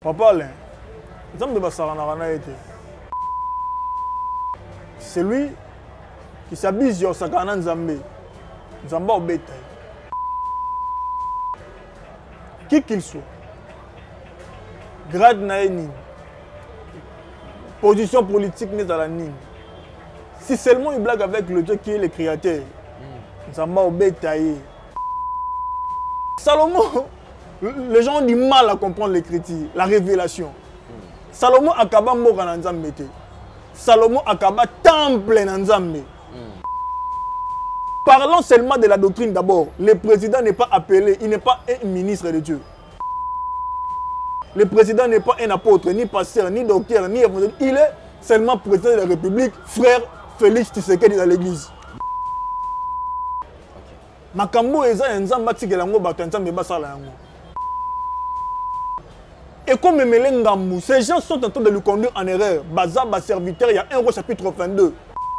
Papa, c'est lui qui s'abuse sur Sakana Nzambe. Nzamba obeta. Qui qu'il soit. Grade naïni. Position politique n'est dans la nine. Si seulement il blague avec le Dieu qui est le créateur. Nzamba obeta. Salomon, les gens ont du mal à comprendre l'écriture, la révélation. Salomon akaba mboka na Nzambe te. Salomon akaba temple na Nzambe. Parlons seulement de la doctrine d'abord. Le président n'est pas appelé, il n'est pas un ministre de Dieu. Le président n'est pas un apôtre, ni pasteur, ni docteur, ni évangéliste. Il est seulement président de la République, frère Félix Tshisekedi dans l'église. Makambo eza Nzamba tikela ngo bato Nzambe basala yango. Et comme Memelengambou, ces gens sont en train de le conduire en erreur. Bazaba serviteur, il y a 1 Roi chapitre 22.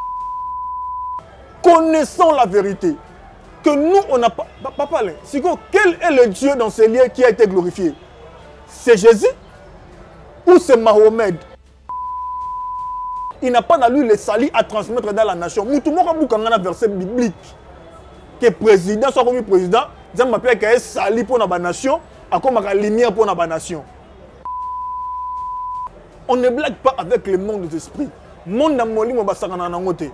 Connaissons la vérité. Que nous, on n'a pas... Papa, quel est le Dieu dans ces lieux qui a été glorifié? C'est Jésus ou c'est Mahomet? Il n'a pas dans lui le salut à transmettre dans la nation. Moutoumora Boukangana verset biblique. Que président soit comme président, ça m'appelle qu'il y a salut pour la nation, à comme la lumière pour la nation. On ne blague pas avec le monde des esprits. Monde d'amoli mo basakana na ngote.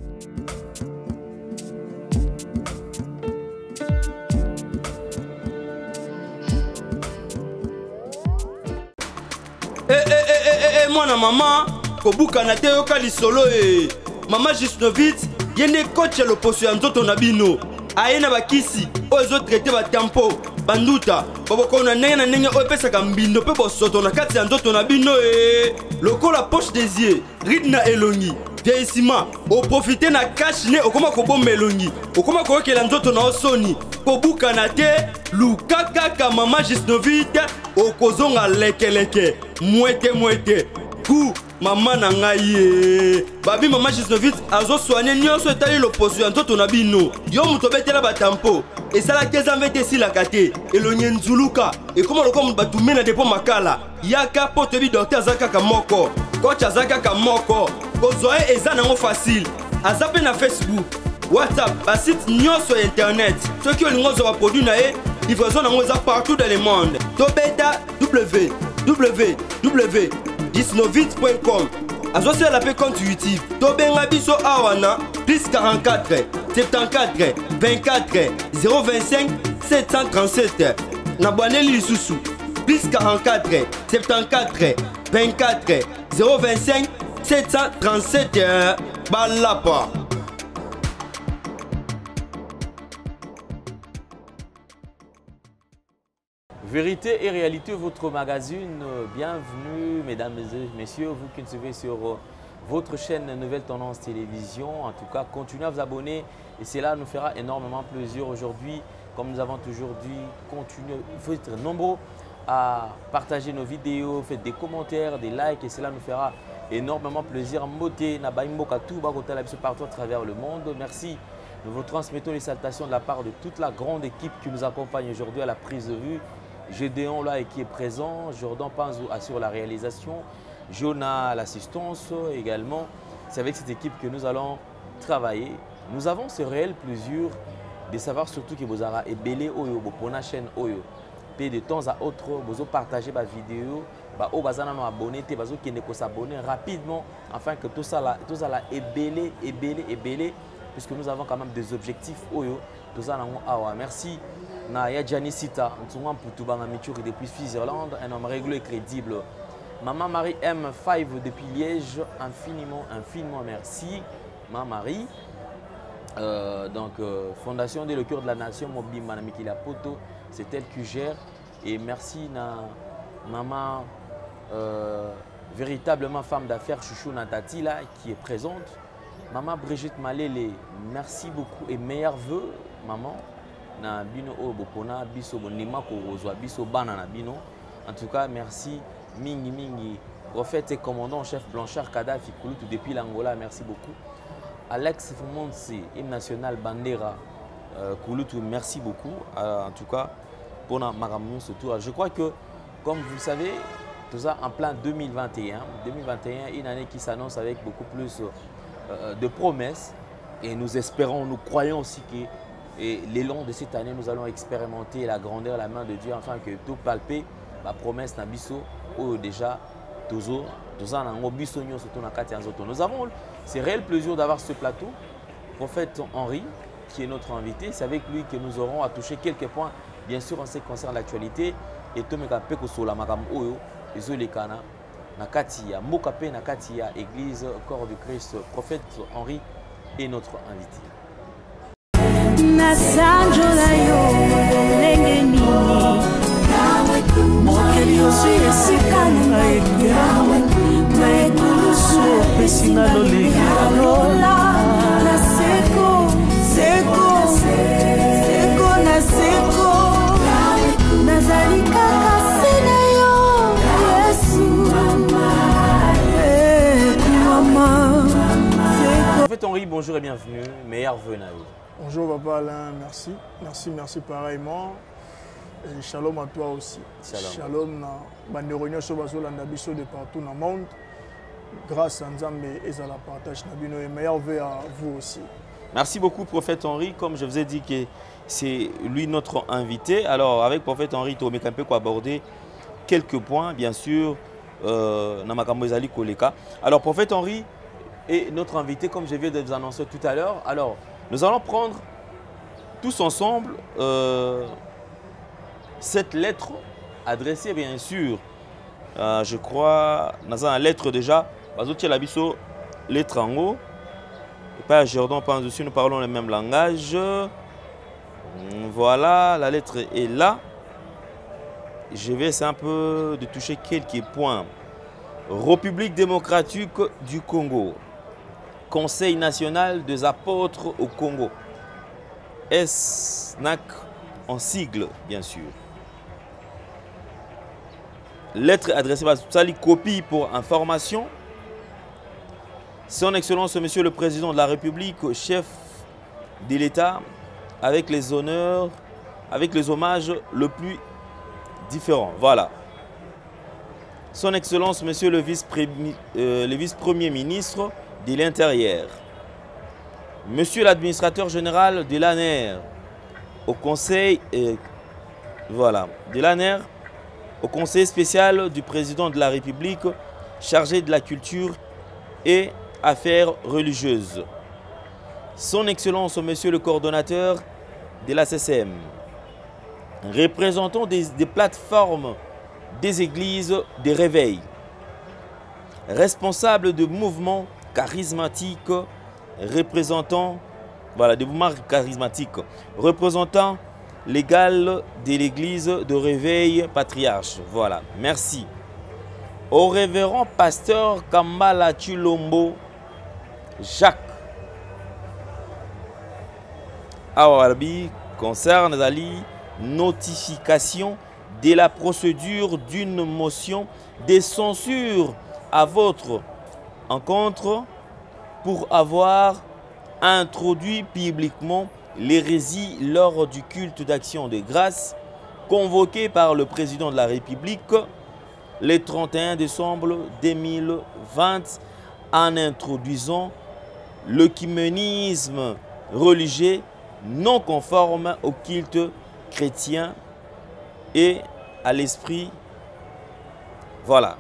Mwana maman, kobuka na te yoka lisolo Maman Gisnovitz, yene coach ya loposo ya nzoto na bino. Aye na bakisi, ozo traité ba tempo, banduta, baboko na ndenge oyo pesaka mbindo pe bosoto na kati ya nzoto na bino lokola poche des yeux, ride na elongi, vieillissement, o profiter na cash ne okoma kobomba elongi, okoma koyokela nzoto na osoni, kobuka na te, lukaka ka Maman Gisnovitz, okozonga lekeleke, mwete, ku Maman na ngai babi Maman Gisnovitz azo soigner nyonso etali loposo ya nzoto na bino. Yo muto betela batampo esala keza mvete silaka te elonye nzuluka ekoma lokoma batume na depo makala yaka po tebi docteur azaka ka moko coach azaka ka moko kozoe eza nango facile aza pe na Facebook WhatsApp basite nyonso ya internet soki olingo ozwa produit na ye livraison nango eza partout dans le monde tobeta www.gisnovitz.com Azosi à la paix compte YouTube. Tobenga biso awana plus 44 74 24 025 737. Nabwaneli lisusu plus 44 74 24 025 737 balapa. Vérité et réalité, votre magazine. Bienvenue, mesdames et messieurs, vous qui nous suivez sur votre chaîne Nouvelle Tendance Télévision. En tout cas, continuez à vous abonner et cela nous fera énormément plaisir aujourd'hui. Comme nous avons toujours dit, continuez, il faut être nombreux à partager nos vidéos, faites des commentaires, des likes et cela nous fera énormément plaisir. Moté, Nabaimboka, tout partout à travers le monde. Merci. Nous vous transmettons les salutations de la part de toute la grande équipe qui nous accompagne aujourd'hui à la prise de vue. Gédéon là qui est présent, Jordan Panzou assure la réalisation, Jonah l'assistance également. C'est avec cette équipe que nous allons travailler. Nous avons ce réel plaisir de savoir surtout que vous avez belé oyo pour la chaîne oyo. Et de temps à autre, vous partagez ma vidéo, vous avez abonné, vous avez s'abonner rapidement afin que tout ça là est belé, puisque nous avons quand même des objectifs oyo. Merci. Naya Janisita, depuis Switzerland, un homme réglo et crédible. Maman Marie M5 depuis Liège, infiniment merci. Maman Marie, Fondation de le cœur de la nation, Mobim Manamikila Poto, c'est elle qui gère. Et merci na maman, véritablement femme d'affaires Chouchou Natati là, qui est présente. Maman Brigitte Malele, merci beaucoup et meilleurs vœux, maman. Na bino o bopona biso bonima ko rozwa biso bana na bino. En tout cas, merci mingi prophète et commandant chef Blanchard Kadhafi Kouloutou depuis l'Angola, merci beaucoup. Alex Fumonsi, hymne national Bandera Kouloutou, merci beaucoup. En tout cas, pour ma surtout. Je crois que, comme vous le savez, tout ça en plein 2021. 2021, une année qui s'annonce avec beaucoup plus de promesses. Et nous espérons, nous croyons aussi que l'élan de cette année, nous allons expérimenter la grandeur, la main de Dieu, afin que tout palper la promesse Nabiso ou déjà nous avons ce réel plaisir d'avoir ce plateau. Prophète Henri, qui est notre invité, c'est avec lui que nous aurons à toucher quelques points, bien sûr en ce qui concerne l'actualité. Et tout le monde Nakatia, Mokape Nakatia, Église, Corps du Christ, Prophète Henri est notre invité. Prophète Henri, bonjour et bienvenue. Meilleur vœu à vous. Bonjour Papa Alain, merci. Merci pareillement. Et shalom à toi aussi. Shalom na banderonyo so bazolanda biso de partout dans le monde. Grâce à Nzambe et à la partage na bino et meilleur vœu à vous aussi. Merci beaucoup Prophète Henri, comme je vous ai dit que c'est lui notre invité. Alors avec Prophète Henri, tu vas aborder quelques points bien sûr na makambo ezali koleka. Alors Prophète Henri est notre invité comme je viens de vous annoncer tout à l'heure. Alors nous allons prendre tous ensemble cette lettre adressée bien sûr, je crois, dans la lettre déjà, lettre en haut, et pas Jordan, pas dessus, nous parlons le même langage. Voilà, la lettre est là. Je vais essayer un peu de toucher quelques points. République démocratique du Congo. Conseil national des apôtres au Congo. SNAC en sigle, bien sûr. Lettre adressée par Sali, copie pour information. Son Excellence, Monsieur le Président de la République, chef de l'État, avec les honneurs, avec les hommages le plus différents. Voilà. Son Excellence, Monsieur le vice-premier ministre de l'Intérieur, Monsieur l'administrateur général de l'ANER, au conseil, voilà, de l'ANER, au conseil spécial du président de la République chargé de la culture et affaires religieuses. Son Excellence, Monsieur le coordonnateur de la CCM, représentant des plateformes des églises des réveils, responsable de mouvements charismatiques, représentant, voilà, des mouvements charismatiques, représentant légal de l'église de réveil patriarche. Voilà, merci. Au révérend pasteur Kambala Chilombo Jacques. Awarbi concerne la notification de la procédure d'une motion de censure à votre encontre pour avoir introduit publiquement l'hérésie lors du culte d'action de grâce convoqué par le président de la République le 31 décembre 2020 en introduisant l'œcuménisme religieux non conforme au culte chrétien et à l'esprit, voilà,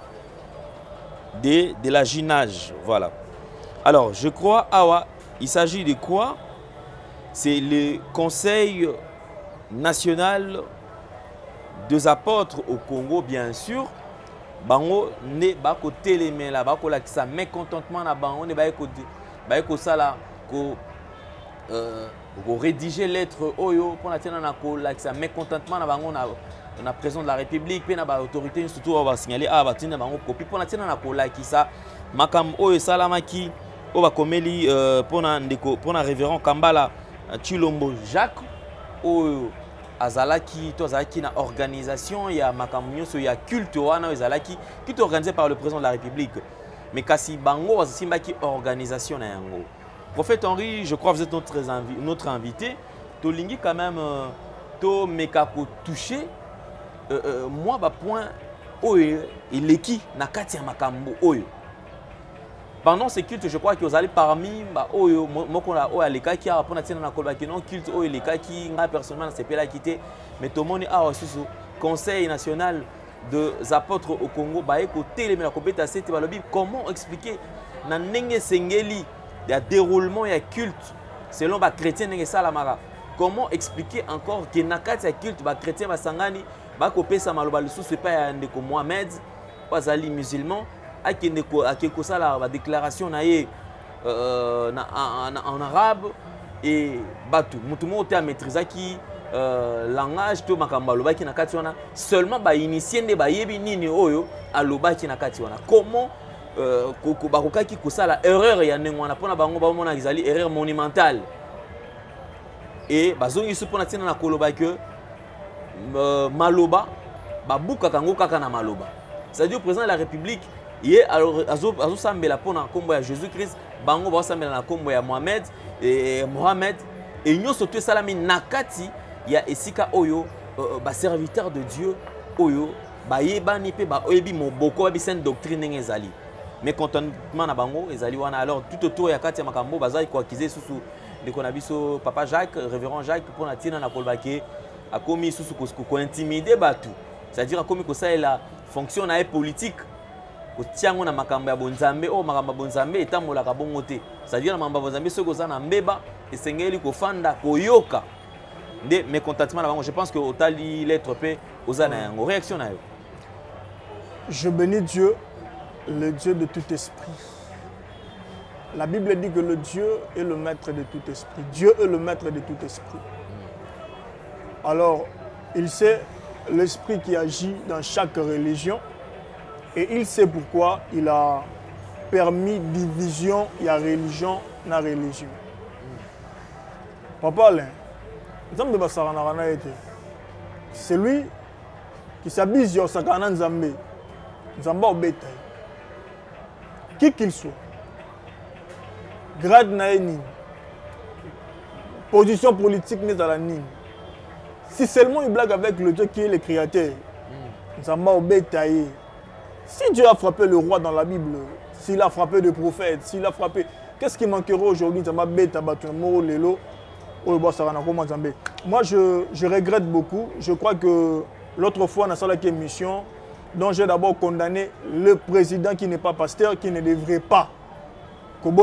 de la ginage. Voilà. Alors, je crois, il s'agit de quoi? C'est le Conseil national des apôtres au Congo, bien sûr. Bango ne ba ko télémé là, ba ko la ça mécontentement na bango ne ba ko sala ko rédiger lettre oyo pour la tena na ko la ça mécontentement na bango na président de la République pe na ba autorité surtout va signaler ba tina bango copie pour la tena na ko la ki ça makam oyo salamaki o ba komeli pour na révérend Kambala Chilombo Jacques oyo azalaki to azalaki na organisation ya makambo so ya culte wana ezalaki qui est organisé par le président de la République mais kasi bango bazasimbaki organisation na yango. Prophète Henri, je crois que vous êtes notre invité. Tolingi quand même to mekako touché moi ba point oyo eleki na kati ya makambo oyo. Pendant ce culte, je crois que vous allez parmi oyo moko na oyo alekaki a pona tina na kolbaki non culte oyo elekaki nga personnellement na sepela quitté mais tout le monde a reçu ce conseil national des apôtres au Congo ba écouter les kobeta sete balobi comment expliquer na ndenge sengeli ya déroulement ya culte selon ba chrétien ndenge salamara. Comment expliquer encore que na kati ya culte ba chrétien basangani ba kopesa maloba lisusu pa ya ndeko Mohamed bazali musulman akeko sala ba déclaration na ye en arabe et batu mutu mo te maîtriser qui langage to makambo alobaki na kati wana seulement ba initier nde ba yebi nini oyo alobaki na kati wana. Comment bakokaki kosala erreur ya ndenge wana pona bango ba mona ezali erreur monumentale et bazongi su pona tina na koloba que maloba babuka kango kaka na maloba. C'est-à-dire le président de la République ye azo sambela pona kombo ya Jésus-Christ bango ba sambela na kombo ya Mohamed et nyonso to salami nakati ya esika oyo ba serviteur de Dieu oyo ba yebani pe ba oyebi moboko ba sainte doctrine ngezali mais contentement na bango ezali wana. Alors tout autour ya kati ya makambo bazali ko akiser susu de konabiso papa Jacques révérend Jacques pona tina na kolbake akomi susu ko intimider batu. C'est-à-dire akomi ko ça la fonction na politique kotiango na makambo ya bonzambe o makambo bonzambe etamolaka bongo te. C'est-à-dire na makambo bonzambe soko za na mbeba esengeli ko fanda koyoka nde mécontentement na bango. Je pense que otali lettre pe ozana yango réaction na yo. Je bénis Dieu, le Dieu de tout esprit. La Bible dit que le Dieu est le maître de tout esprit. Dieu est le maître de tout esprit. Alors, il sait l'esprit qui agit dans chaque religion et il sait pourquoi il a permis division, il y a religion, na religion. Papa Alain, c'est lui qui s'habille sur Sakana Nzambe, Nzamba Obeta, qui qu'il soit, grade naïni, position politique n'est à la nine. Si seulement il blague avec le Dieu qui est le créateur, Nzamba Obeta. Si Dieu a frappé le roi dans la Bible, s'il a frappé le prophète, s'il a frappé, qu'est-ce qui manquera aujourd'hui? Moi, je regrette beaucoup. Je crois que l'autre fois, dans cette émission, dont j'ai d'abord condamné le président qui n'est pas pasteur, qui ne devrait pas. Même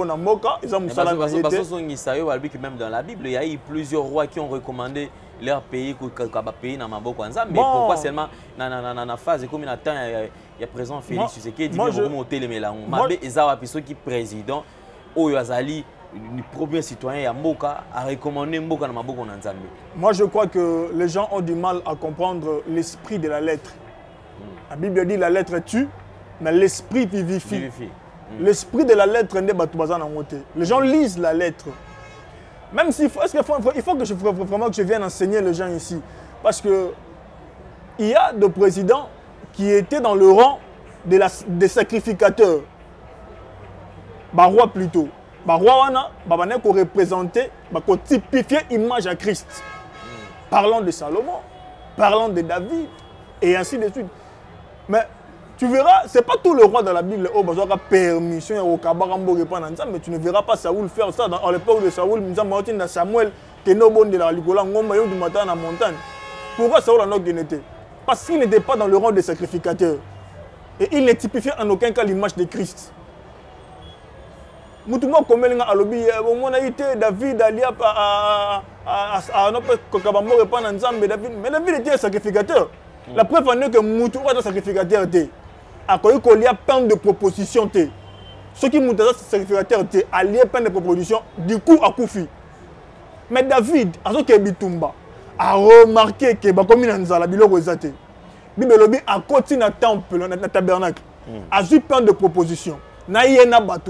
dans la Bible, il y a eu plusieurs rois qui ont recommandé leur pays dans Maboko. Mais pourquoi seulement dans la phase comme il y a présent Félix Tshisekedi qui dit remonter les mélanges. Mabé Ezawa Piso qui président Oyo Azali le premier citoyen à Mboka a recommandé Mboka dans Maboko Nzambe. Moi je crois que les gens ont du mal à comprendre l'esprit de la lettre. La Bible dit la lettre tue, mais l'esprit vivifie. L'esprit de la lettre n'est pas tout bazar en côté. Les gens lisent la lettre. Même s'il faut, il faut que je vienne enseigner les gens ici. Parce que il y a des présidents qui étaient dans le rang des sacrificateurs. Baroi plutôt. Baroi wana, babane ko représenter, ko typifier image à Christ. Parlons de Salomon, parlons de David et ainsi de suite. Mais tu verras, ce n'est pas tout le roi dans la Bible qui a permission au Kabarambo répondre à ça, mais tu ne verras pas Saoul faire ça. À l'époque de Saoul, Samuel, qui est bon de la Ligola, du matin à la montagne. Pourquoi Saoul en a été? Parce qu'il n'était pas dans le rang des sacrificateurs. Et il ne typifiait en aucun cas l'image de Christ. Moutouma comme il a lobby, on a été David allié à Kabambo répondre à ça, mais David était un sacrificateur. La preuve en est que Moutouma est un sacrificateur. Il y a plein de propositions. Ceux qui montent dans ce sacrificateur alliés plein de propositions, du coup à Koufi. Mais David, a remarqué que comme il a la Bible a continué à temple, dans le tabernacle. A eu plein de propositions. David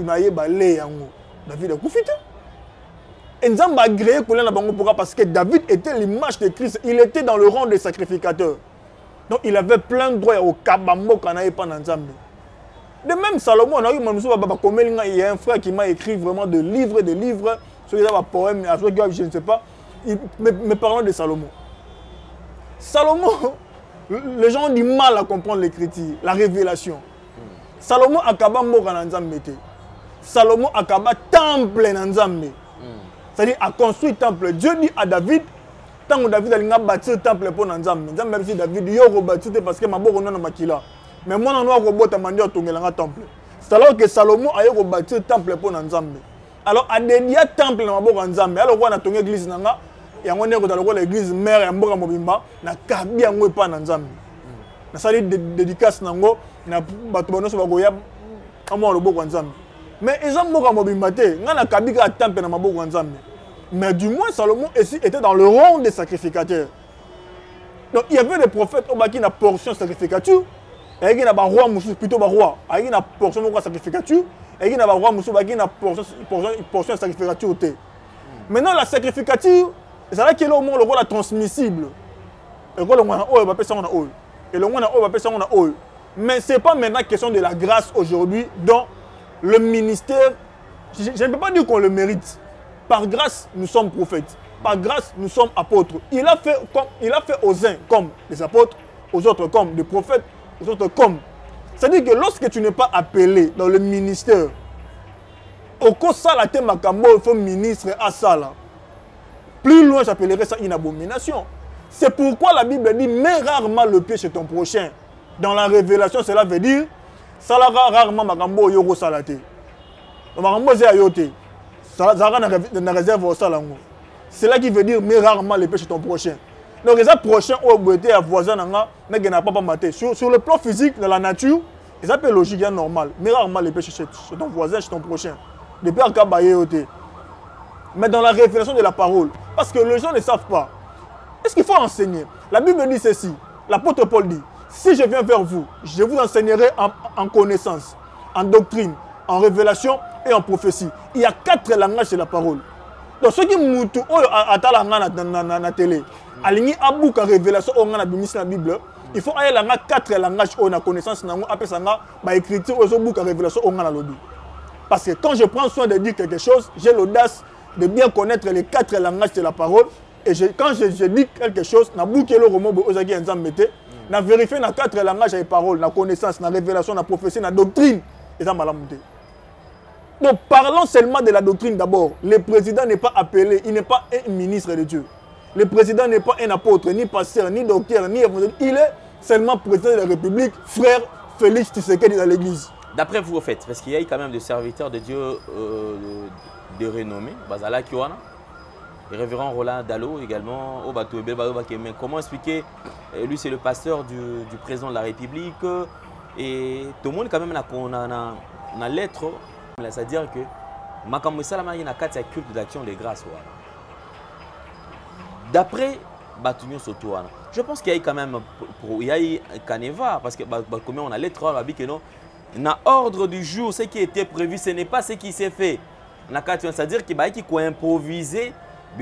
a Koufi. Et nous avons agréé parce que David était l'image de Christ. Il était dans le rang des sacrificateurs. Donc il avait plein de droits au Kabambo qu'on n'avait pas dans Nzambe. De même Salomon, il y a un frère qui m'a écrit vraiment de livres, sur les poèmes, je ne sais pas, mais parlons de Salomon. Salomon, Les gens ont du mal à comprendre l'écriture, la révélation. Salomon akaba mboka na Nzambe te. Salomon akaba temple na Nzambe. C'est-à-dire a construit temple. Dieu dit à David, tant que David a bâti temple pour Nzambe. Nzambe a dit David, yo ko bâti parce que ma boko na makila. Mais moi na ko bota mandi otongelanga temple. C'est alors que Salomon a yo bâti temple pour Nzambe. Alors a dédié temple na maboko Nzambe. Alors on a tonge église nanga. Yango ne ko dans l'église mère ya mboka mobimba na kabi yango epa na Nzambe. Na sali dédicace nango na bato bonoso bagoya amo loboko Nzambe. Mais ils ont mboka mobimba te, nga na kabi ka temple na maboko Nzambe. Mais du moins Salomon ici était dans le rang des sacrificateurs. Donc il y avait des prophètes au baki na portion sacrificature, et qui na ba roi musu plutôt ba roi, et qui na portion de sacrificature, et qui na ba roi musu baki na portion sacrificature te. Maintenant la sacrificature c'est là qu'il y a au moins le rôle transmissible. Le rôle va passer en haut. Et le rôle va passer en haut. Mais ce n'est pas maintenant question de la grâce aujourd'hui dont le ministère, je ne peux pas dire qu'on le mérite. Par grâce, nous sommes prophètes. Par grâce, nous sommes apôtres. Il a fait aux uns comme des apôtres, aux autres comme des prophètes, aux autres comme. C'est-à-dire que lorsque tu n'es pas appelé dans le ministère, au cours ça, la thème Makambo, il faut ministre à ça là. Plus loin, j'appellerais ça une abomination. C'est pourquoi la Bible dit, mets rarement le pied chez ton prochain. Dans la révélation, cela veut dire, salara rarement makambo yoko salate. Makambo c'est ayote. Salara na réserve au salango. C'est là qui veut dire, mets rarement le pied chez ton prochain. Donc les prochains au beauté à voisin mais qui n'a pas maté. Sur le plan physique, dans la nature, ils appellent logique et normal. Mets rarement le pied chez ton voisin, chez ton prochain. Depuis un cas bayote. Mais dans la révélation de la parole, parce que les gens ne savent pas. Est-ce qu'il faut enseigner? La Bible dit ceci. L'apôtre Paul dit, si je viens vers vous, je vous enseignerai en connaissance, en doctrine, en révélation et en prophétie. Il y a 4 langages de la parole. Donc ceux qui moutent à la télé, aligné à bout en révélation dans la Bible, il faut aller à 4 langages en connaissance, après écriture, au bout en révélation dans la lobby. Parce que quand je prends soin de dire quelque chose, j'ai l'audace de bien connaître les 4 langages de la parole. Et quand je dis quelque chose, je vérifie les 4 langages de parole, la connaissance, la révélation, la prophétie, la doctrine. Et ça m'a monté. Donc parlons seulement de la doctrine d'abord. Le président n'est pas appelé, il n'est pas un ministre de Dieu. Le président n'est pas un apôtre, ni pasteur, ni docteur, ni évangéliste. Il est seulement président de la République, frère Félix Tshisekedi dans l'église. D'après vous, au fait, parce qu'il y a quand même des serviteurs de Dieu de renommée, Bazala Kiwana, le révérend Roland Dalo également, mais comment expliquer, lui c'est le pasteur du président de la République, et tout le monde quand même a une lettre, c'est-à-dire que Makambo Salama y a un culte d'action de grâce. D'après Batunyo Sotoana, je pense qu'il y a quand même il y a un canevas, parce que comme on a lettre, on a dit que non. Dans l'ordre du jour, ce qui était prévu, ce n'est pas ce qui s'est fait. C'est-à-dire qu'il faut improviser,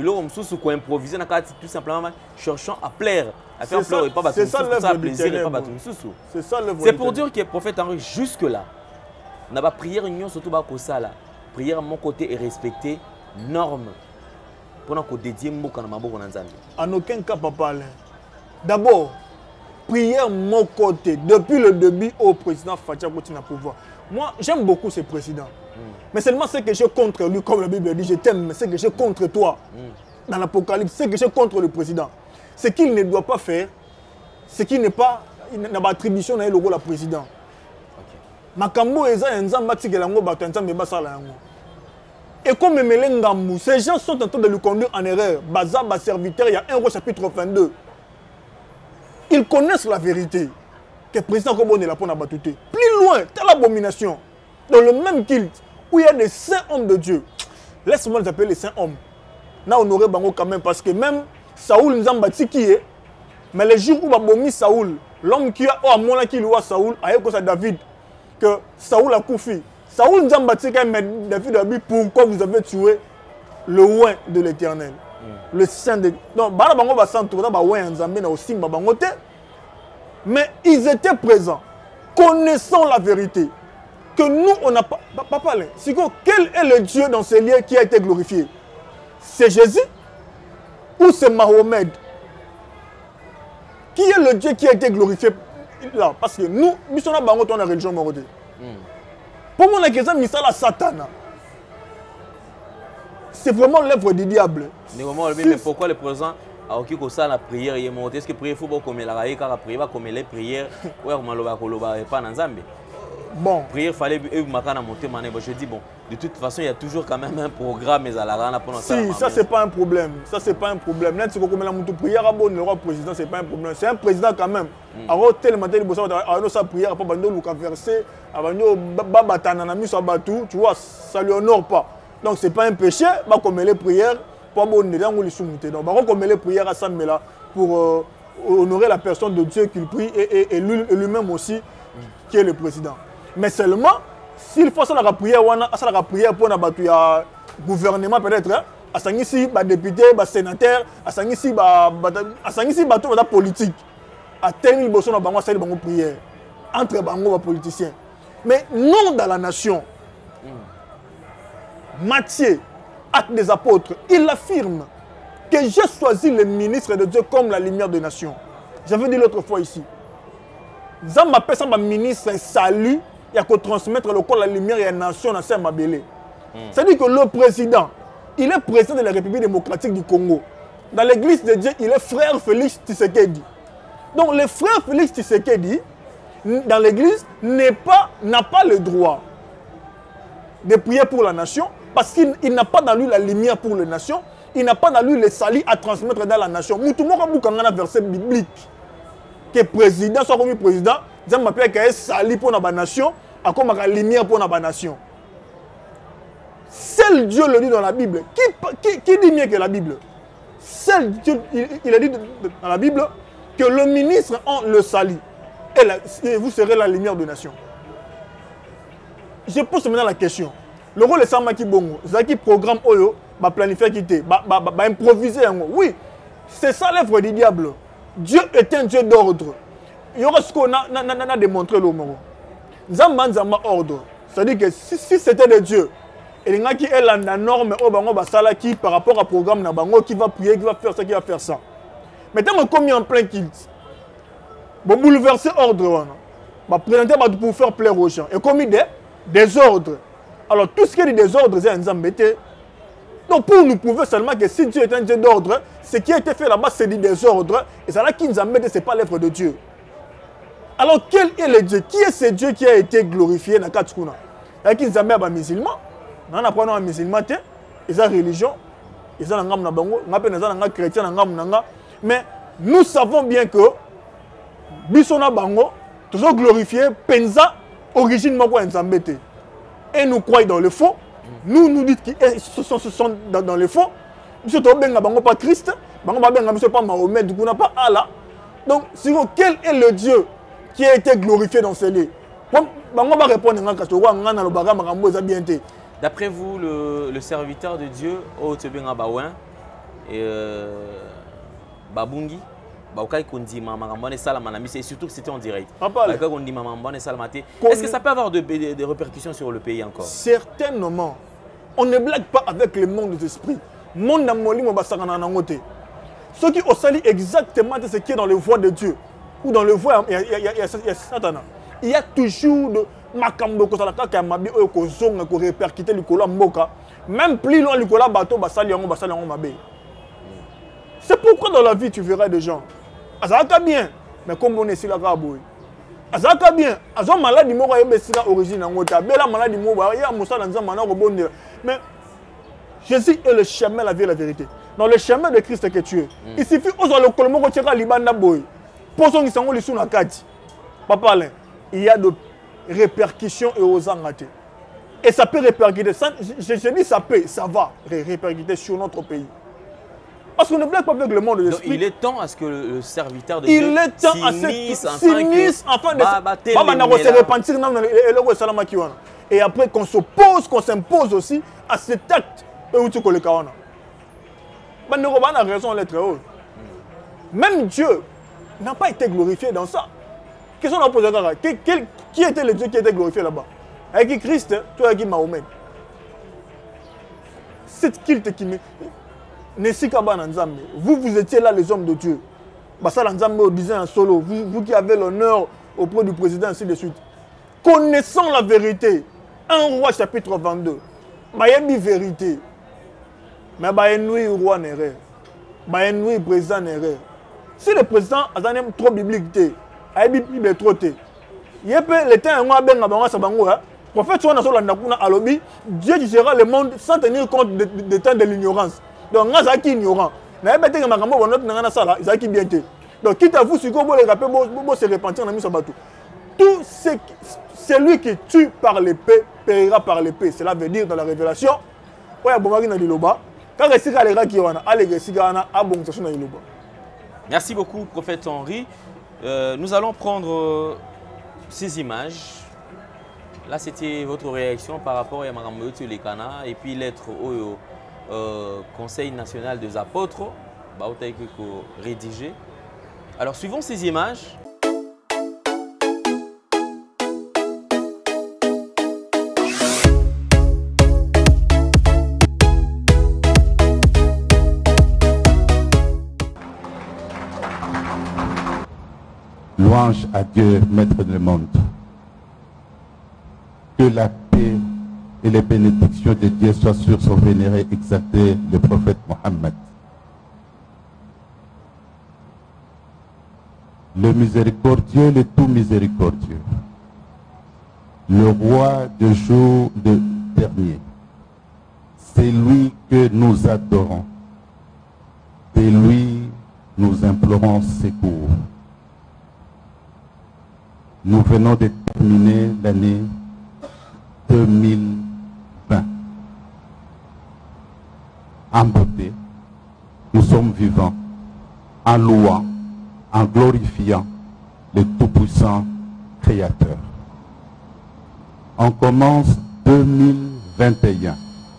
tout simplement cherchant à plaire. C'est ça l'œuvre du C'est pour dire que le prophète Henri, jusque-là, n'a pas prière surtout la prière à mon côté est respectée, norme, pour qu'on dédie Mboka Nzambe. En aucun cas, papa. D'abord, prière mon côté, depuis le début au président Fatia continue à pouvoir. Moi, j'aime beaucoup ce président. Mais seulement ce que j'ai contre lui, comme la Bible dit, je t'aime, mais ce que j'ai contre toi, dans l'Apocalypse, ce que j'ai contre le président, ce qu'il ne doit pas faire, ce qui n'est pas, il n'a pas attribution dans le rôle du président. Makambo eza nzamba tikelango bato nzambe basala yango. Et comme Melengamou, ces gens sont en train de le conduire en erreur. Bazaba serviteur, il y a 1 Roi chapitre 22. Ils connaissent la vérité. Que le président Kobone est là pour n'abattuter. Plus loin, telle abomination. Dans le même culte, où il y a des saints hommes de Dieu. Laisse-moi les appeler les saints hommes. Là, on aurait bango quand même, parce que même Saoul Nzambati qui est, mais le jour où Babomi Saoul, l'homme qui a Amona qui loua Saoul, a écouté à David, que Saoul a koufi. Saoul Nzambati quand même, David a dit pourquoi vous avez tué le oint de l'Éternel. Le saint de... Donc, Barabango va s'entourer, mais ils étaient présents, connaissant la vérité. Que nous, on n'a pas... Papa, quel est le Dieu dans ces lieux qui a été glorifié? C'est Jésus ou c'est Mahomet? qui est le Dieu qui a été glorifié là? Parce que nous, nous sommes dans la religion morotée. Pour moi, la question c'est la Satan. C'est vraiment l'œuvre du diable. Mais pourquoi le président a aussi ça la prière? Est-ce que prier faut comme la prière comme les prières ou pas dans Zambie? Bon. Prière fallait monter. Je dis bon, de toute façon il y a toujours quand même un programme mais à la pour si ça c'est pas un problème. Ça c'est pas un problème. Là tu comme la monte prière à bon le roi président c'est pas un problème. C'est un président quand même. Alors tellement de bossa alors sa prière pas bando luka verser avant babatana na miso batu, tu vois, ça lui honore pas. Donc c'est pas un péché, bah comme les prières pour bon les gens les soumettre. Donc bah comme les prières à Samela pour honorer la personne de Dieu qu'il prie et lui-même aussi qui est le président. Mais seulement s'il faut ça la prière pour na batu ya gouvernement peut-être à sangisi ba député, ba sénateur, à sangisi ba bato ba politique. À tel bosso na bango ça bango prière entre bango ba politiciens. Mais non dans la nation. Matthieu, acte des apôtres, il affirme que j'ai choisi le ministre de Dieu comme la lumière des nations. J'avais dit l'autre fois ici. Zamba appelle ça ministre salut. Il y a que transmettre le corps la lumière et la nation dans Saint-Mabélé. C'est-à-dire que le président, il est président de la République démocratique du Congo. Dans l'église de Dieu, il est frère Félix Tshisekedi. Donc le frère Félix Tshisekedi, dans l'église, n'a pas le droit de prier pour la nation parce qu'il n'a pas dans lui la lumière pour la nation, il n'a pas dans lui le salut à transmettre dans la nation. Nous tout le monde a un verset biblique que président soit comme président, Dieu m'appelle qu'il y a salut pour la nation, à comme la lumière pour la nation. Seul Dieu le dit dans la Bible. Qui dit mieux que la Bible? Seul Dieu, il a dit dans la Bible que le ministre a le salut et vous serez la lumière de la nation. Je pose maintenant la question. Le rôle de Samaki Bongo, c'est qui programme Oyo, va planifier quitter, va improviser. Oui, c'est ça l'œuvre du diable. Dieu est un Dieu d'ordre. Il y aura ce qu'on a démontré le moment. Zamba ordre. C'est-à-dire que si c'était de Dieu, et il y a qui est la norme qui par rapport au programme Nabango qui va prier, qui va faire ça, qui va faire ça. Maintenant, on commis en plein kilt. Bon, bouleverser ordre. On va présenter pour faire plaire aux gens. Et commis des ordres. Alors, tout ce qui est des désordres, c'est un zambété. Donc, pour nous prouver seulement que si Dieu est un Dieu d'ordre, ce qui a été fait là-bas, c'est des désordres. Et ça là qui nous embête, ce n'est pas l'œuvre de Dieu. Alors, quel est le Dieu? Qui est ce Dieu qui a été glorifié dans Katskuna? Il y a qui nous embête les musulmans. Nous apprenons les musulmans, ils ont religion, ils ont un bango, ils ont un chrétien, mais nous savons bien que Bissona Bango, toujours glorifié, Penza, origine Moko Nzambete. Et nous croyons dans le faux. Nous dites qu'ils sont dans le faux. Nous ne pas Christ, nous ne pas Mahomet, nous ne pas Allah. Donc, quel est le Dieu qui a été glorifié dans ces lieux? D'après vous, le serviteur de Dieu, Otebenga Baouin, et Babungi, et surtout que c'était en direct. Est-ce que ça peut avoir des répercussions sur le pays encore? Certainement. On ne blague pas avec le monde des esprits. Monde ceux qui ont sali exactement ce qui est dans les voies de Dieu ou dans le voie, il y a Satan. Il y a toujours de makambo ko sala kaka mabi oyo ko zonga ko répercuter likolo mboka. Même plus loin likolo bateau basali yango mabe. C'est pourquoi dans la vie tu verras des gens. Azaka bien, mais comme on est ici là kaboy. Azaka bien, azo maladie moko yebesika origine ngota. Bela maladie moko ya musala nzamba na ko bonde. Mais Jésus est le chemin, la vie et la vérité. Dans le chemin de Christ que tu es. Il suffit aux le kolmo ko tira libanda boy. Posons qui sont les sous la kati. Papa là, il y a de répercussions et aux engatés. Et ça peut répercuter. Je dis ça peut, ça va répercuter sur notre pays. Parce qu'on ne blague pas avec le monde de l'esprit. Il est temps à ce que le serviteur de Dieu s'unisse afin de se repentir. Et après qu'on s'oppose, qu'on s'impose aussi à cet acte. Même Dieu n'a pas été glorifié dans ça. Qu'est-ce qu'on a posé là? Qui était le Dieu qui était glorifié là-bas? Avec Christ, toi avec Mahomet. Cette culte qui vous étiez là les hommes de Dieu. Basala Nzambe au disant en solo, vous qui avez l'honneur auprès du président, ainsi de suite. Connaissant la vérité, 1 roi chapitre 22, Mayebi vérité, mais Bayenui roi n'est erreur, Bayenui président n'est erreur. Si le président a trop biblique, il a Bible trop té. Il y a le temps où le prophète soit dans la lobby, Dieu dirigera le monde sans tenir compte des temps de l'ignorance. Donc, on a qui ignorant. Mais il y a des qui bien. Donc, quitte à vous, si vous se repentir dans le bateau. Tout celui qui tue par l'épée périra par l'épée. Cela veut dire dans la révélation, merci beaucoup, prophète Henri. Nous allons prendre ces images. Là, c'était votre réaction par rapport à Marambo Lekana et puis l'être au Conseil national des apôtres, rédigé. Alors, suivons ces images. Louange à Dieu, maître du monde. Que la paix et les bénédictions de Dieu soient sur son vénéré exalté, le prophète Mohammed. Le miséricordieux, le tout miséricordieux. Le roi de jour dernier. C'est lui que nous adorons. De lui, nous implorons secours. Nous venons de terminer l'année 2020. En beauté, nous sommes vivants, en louant, en glorifiant le Tout-Puissant Créateur. On commence 2021.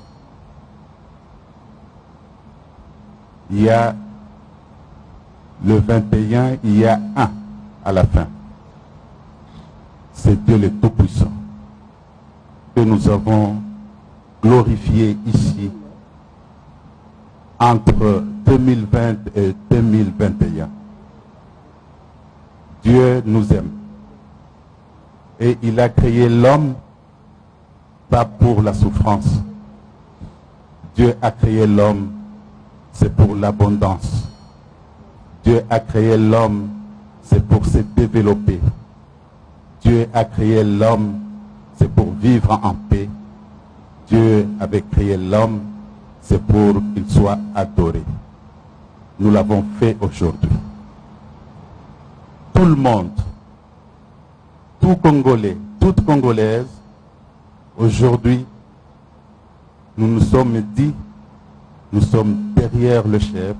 Il y a le 21, il y a un à la fin. C'est Dieu le Tout-Puissant que nous avons glorifié ici entre 2020 et 2021. Dieu nous aime et il a créé l'homme pas pour la souffrance. Dieu a créé l'homme, c'est pour l'abondance. Dieu a créé l'homme, c'est pour se développer. Dieu a créé l'homme, c'est pour vivre en paix. Dieu avait créé l'homme, c'est pour qu'il soit adoré. Nous l'avons fait aujourd'hui. Tout le monde, tout Congolais, toute Congolaise, aujourd'hui, nous nous sommes dit, nous sommes derrière le chef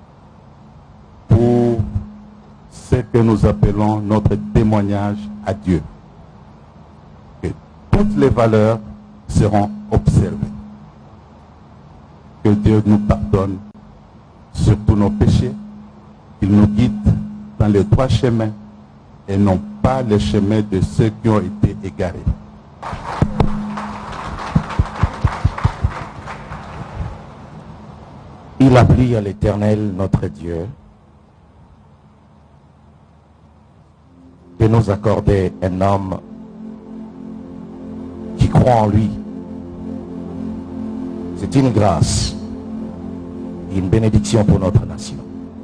pour ce que nous appelons notre témoignage à Dieu. Que toutes les valeurs seront observées. Que Dieu nous pardonne sur tous nos péchés, qu'il nous guide dans les droits chemins et non pas les chemins de ceux qui ont été égarés. Il a plu à l'Éternel, notre Dieu, de nous accorder un homme qui croit en lui. C'est une grâce et une bénédiction pour notre nation.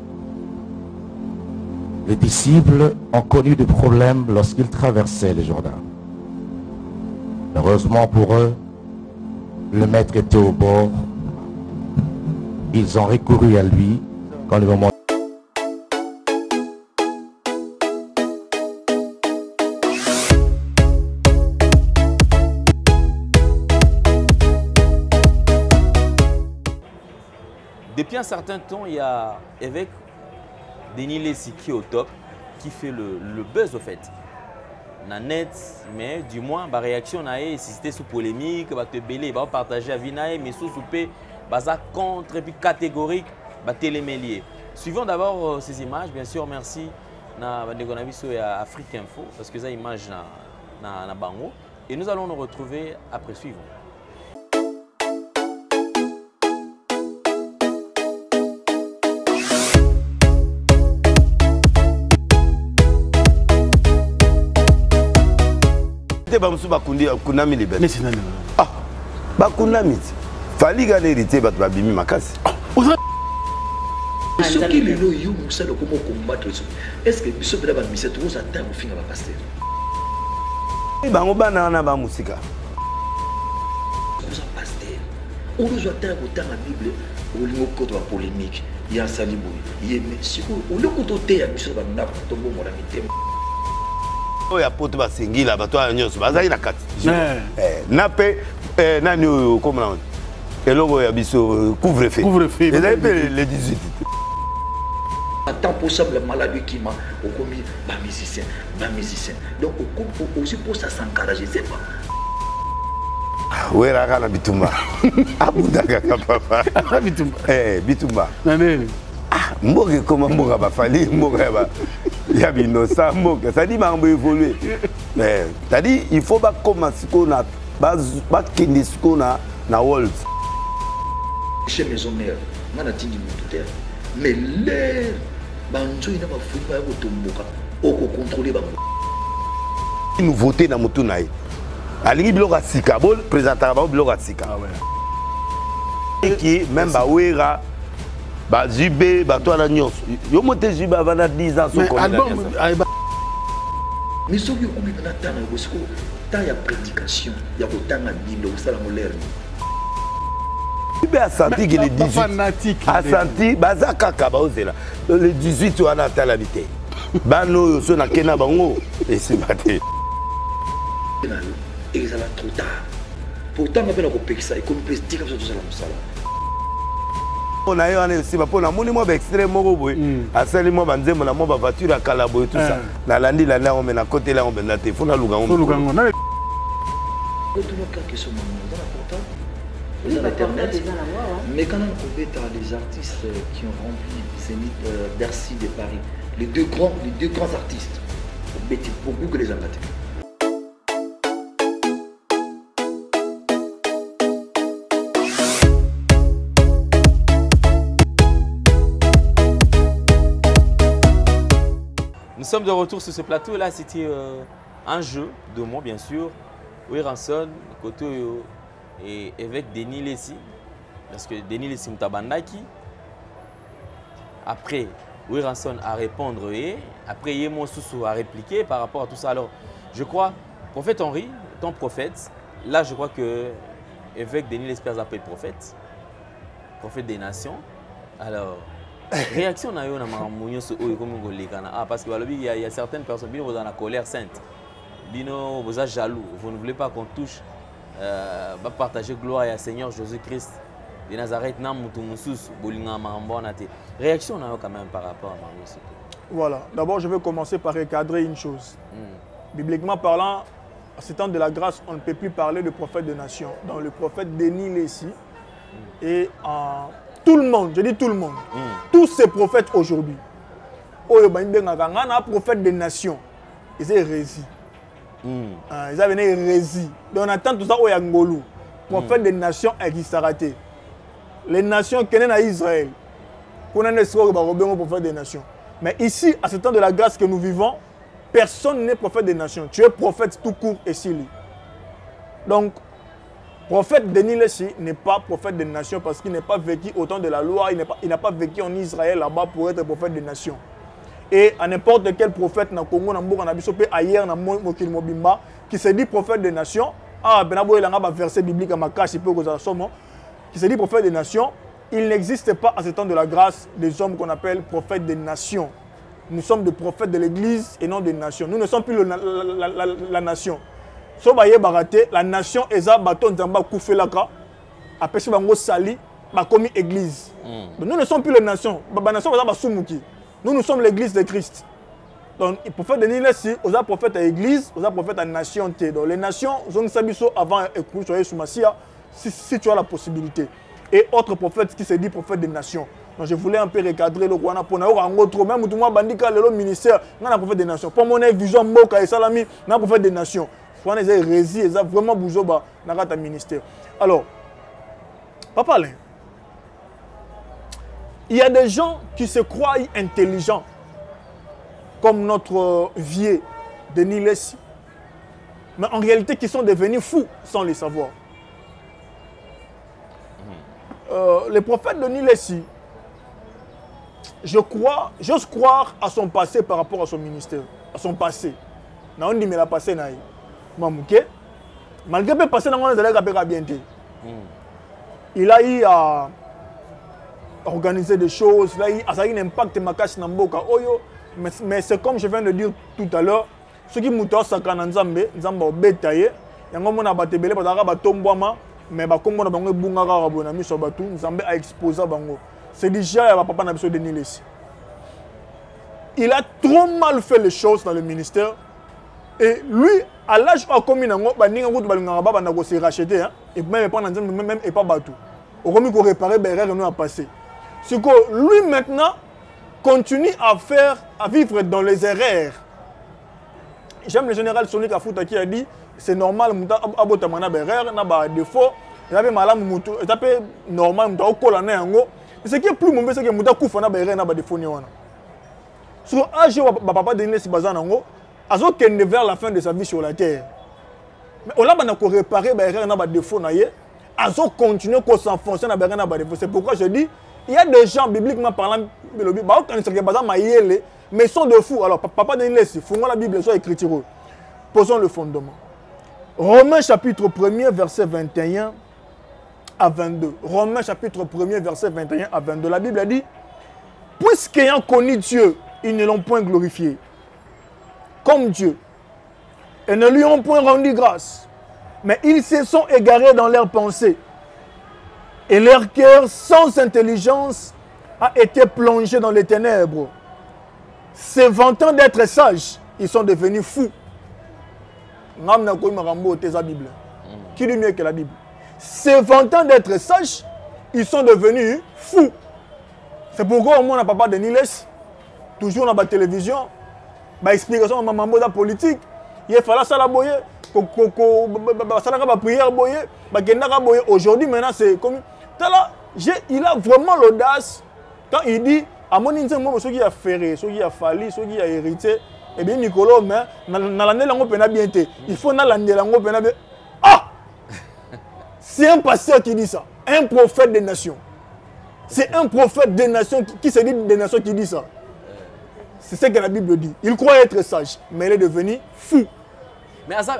Les disciples ont connu des problèmes lorsqu'ils traversaient le Jourdain. Heureusement pour eux, le maître était au bord. Ils ont recouru à lui quand le moment. Depuis un certain temps, il y a évêque Denis Lessi qui est au top, qui fait le buzz au fait. Net, mais du moins, la réaction est si c'était sous polémique, va te belé, va partager à Vinae, mais sous soupé, baza contre et puis catégorique, va télémélier. Suivons d'abord ces images, bien sûr, merci à Afrique Info, parce que ça image na bango. Et nous allons nous retrouver après suivant. te ba musu bakundi kunami libere. Mais c'est non. Ah. Bakunami. Fali ga hérité ba bimi makasi. Ce qui est là, il y a comment combattre. Est-ce que ce que vous avez tout ça temps au fin à pasteur? Bango bana na ba musika. Vous avez pasteur. On nous attend autant la Bible, au lieu de la polémique, il y a Salibou, il y a monsieur, au lieu de côté à monsieur Banda, tombeau mon ami. Oh ya poto ba singila ba to nyonso bazali na kati. Nape nani comme là. Et logo ya biso couvre-feu. Couvre-feu. Et là le 18. Tant possible la maladie qui m'a au commis bas musicien. Donc aussi pour ça s'encourager, c'est pas. Ouais la na bitumba. Abudaka papa. Bitumba. Bitumba. Nani. Ah, mboge comment mboga ba fali mboga ba. Ya binosa mboga, ça dit mambo évoluer. Mais ça dit il faut pas commencer qu'on a ba kindi skona na world. Chez maison mère, on a dit tout terre. Mais l'air banjo ina ba fuba ya kotomboka oko contrôler bango. Nouveauté na mutu na ye. Alingi biloko sika bol présenter ba biloko sika. Ah ouais. Qui même ba wera ba jibé ba to na nyonso. Yo moté jibé avant 10 ans so comme album. Mais ce qui est commis na tana bosco ta ya prédication ya kotanga Bible osala molaire. Il a senti qu'il est 18. A senti, baza kaka baozela. Le 18 on a l'habité. Bano so na kena bango et c'est batté. Et ça va trop tard. Pourtant on a bien compris ça et comme prestige comme ça tout ça la musala. On a eu un aussi pour na moni mo ba extrême moko boy. Asali mo banzemo na mo ba voiture à Kalabo et tout ça. Na landi la na on na côté là on ben na te fona lugango. Lugango na. Tout le cas qui sont dans la portable. Internet. Mais quand on compare les artistes qui ont rempli Zénith, Bercy de Paris, les deux grands artistes, pour Google les amateurs. Nous sommes de retour sur ce plateau. Là, c'était un jeu de mots, bien sûr. Wiranson, Koto et avec Denis Lessi. Parce que Denis Lessi Moutabandaki. Après, Wiranson a répondre et après, Yémon Soussou a répliqué par rapport à tout ça. Alors, je crois, prophète Henri, ton prophète, là, je crois que avec Denis Lessi appelle prophète des nations. Alors, réaction na yo na mamunyo so oyo comme ngolekana parce que il y a certaines personnes qui sont dans la colère sainte. Bino vous êtes jaloux, vous ne voulez pas qu'on touche va partager gloire à Seigneur Jésus-Christ de Nazareth na mutu mususu bolinga mambo na te. Réaction na yo quand même par rapport à mamunyo. Voilà, d'abord je vais commencer par recadrer une chose. Bibliquement parlant, à ce temps de la grâce, on ne peut plus parler de prophète de nation. Donc le prophète Denis Lessi et tout le monde, je dis tout le monde, tous ces prophètes aujourd'hui, un prophète des nations, ils sont hérésie. Ils avaient hérésie. Donc on attend tout ça au Yangolou. Prophète des nations existera. Les nations qui sont à Israël, qu'on a un prophète des nations. Mais ici, à ce temps de la grâce que nous vivons, personne n'est prophète des nations. Tu es prophète tout court et s'il. Donc, prophète Denis Lessi n'est pas prophète des nations parce qu'il n'est pas vécu au temps de la loi, il n'a pas vécu en Israël là-bas pour être prophète des nations. Et à n'importe quel prophète dans le Congo, dans le Nabisope, ailleurs, dans le Mokilmobimba, qui se dit prophète des nations, il y a un verset biblique à Makashi, qui se dit prophète des nations, il n'existe pas à ce temps de la grâce des hommes qu'on appelle prophètes des nations. Nous sommes des prophètes de l'Église et non des nations. Nous ne sommes plus la nation. So baye baraté la nation eza baton nzamba kufelaka apesi bango sali ba komi église. Nous ne sommes plus les nations, ba nation ba sumuki. Nous sommes l'église de Christ. Donc le prophète Denis Lessi, oza prophète à église, oza prophète à nation té. Donc les nations ont sabiso avant écoute soyez sous Massia si tu as la possibilité. Et autre prophète qui se dit prophète des nations. Donc je voulais un peu recadrer le Rwanda pour n'avoir un autre même tout moi bandika le ministère, n'a prophète des nations. Pour mon vision mboka et salami, n'a prophète des nations. Ils ont vraiment bougé dans le ministère. Alors, Papa Alain, il y a des gens qui se croient intelligents, comme notre vieux Denis Lessi. mais en réalité qui sont devenus fous sans le savoir. Le prophète Denis Lessi, j'ose croire à son passé par rapport à son ministère, à son passé. On dit mais la passé naï. Mamouké, malgré le passé, il a eu à organiser des choses, il a eu un impact dans Mboka. Mais c'est comme je viens de dire tout à l'heure, ceux qui moutent sakana nzambe, nzamba obetaye, yango mona batebele bataka batombwama, mais bakombo na bango bungaka rabona miso batu, nzambe a exposé bango. C'est déjà papa na biso Denis Lessi. Il a trop mal fait les choses dans le ministère et lui à l'âge où a commis nango baninga kutu balingaka baba na ko se racheter et même pas nzambe même et pas batu. Au remis ko réparer ben erreur nous a passé. C'est que lui maintenant continue à vivre dans les erreurs. J'aime le général Sonic Afuta qui a dit c'est normal muta abota mana erreur na ba défaut il avait malamu mutu et normal muta okola na yango ce qui est plus mauvais c'est que muta kufa na erreur na ba défaut ni wana sur âge ba papa Denis Lessi bazana ngo azo kende vers la fin de sa vie sur la terre mais on l'a bana ko réparer ba erreur na ba défaut na ye azo continuer ko s'enfoncer na erreur na ba défaut c'est pourquoi je dis il y a des gens bibliquement parlant ba quand c'est que bazana mayele mais ils sont de fous. Alors, papa Denis Lessi, fondons la Bible, soit écriture. Posons le fondement. Romains chapitre 1er, verset 21 à 22. Romains chapitre 1er, verset 21 à 22. La Bible a dit, puisqu'ayant connu Dieu, ils ne l'ont point glorifié comme Dieu. Et ne lui ont point rendu grâce. Mais ils se sont égarés dans leurs pensées. Et leur cœur, sans intelligence, a été plongé dans les ténèbres. Se vantant d'être sages, ils sont devenus fous. Qui dit mieux que la Bible? Se vantant d'être sages, ils sont devenus fous. C'est pourquoi au moins on n'a pas de Denis Lessi. Toujours dans la télévision, explication de la politique. Il fallait ça la boyer. Aujourd'hui, maintenant, c'est comme. Il a vraiment l'audace quand il dit. À mon avis, ceux qui a ferré, ceux qui a fallu, ceux qui a hérité, eh bien, Nicolas, mais il faut que ah! C'est un pasteur qui dit ça, un prophète des nations. C'est un prophète des nations qui se dit des nations qui dit ça. C'est ce que la Bible dit. Il croit être sage, mais il est devenu fou. Mais à ça,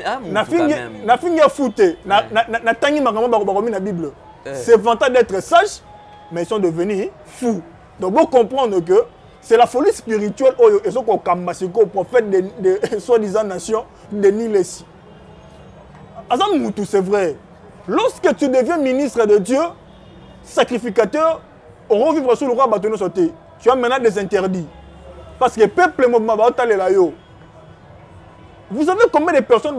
c'est vantant d'être sage, mais ils sont devenus fous. Donc, vous comprendre que c'est la folie spirituelle et ce qu'on au prophète de soi-disant nation Denis Lessi. C'est vrai. Lorsque tu deviens ministre de Dieu, sacrificateur, on va vivre sous le roi bâtonneau sauté. Tu as maintenant des interdits. Parce que le peuple est là. Vous savez combien de personnes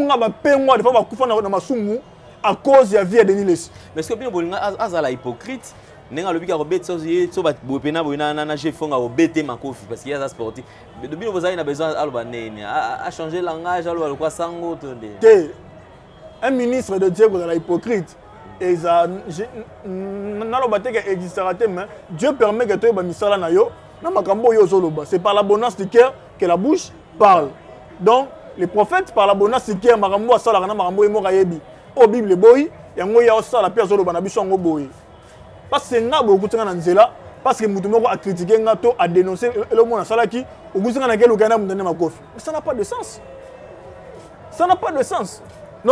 à cause de la vie de Denis Lessi? Mais est-ce que bien vous hypocrite? Nenga lobi ka robet so ba bopena boina na jeffonga obete makofi parce qu'il y a des sportifs. Mais depuis vous avez besoin à changer langage à quoi sango tonde. Un ministre de Dieu est hypocrite et ça na lo bateka existera mais Dieu permet que tu ba misala na yo na makambo yo zoloba. C'est par l'abondance du cœur que la bouche parle. Donc les prophètes par l'abondance du cœur makambo asala na makambo e mokayebi. Au Bible boy yango ya osala pia zoloba na biso ngo boy. Parce que c'est beaucoup de gens parce que Moutoumoko a critiqué, a dénoncé le monde à Salaki, au bout de mais ça n'a pas de sens. Ça n'a pas de sens. Le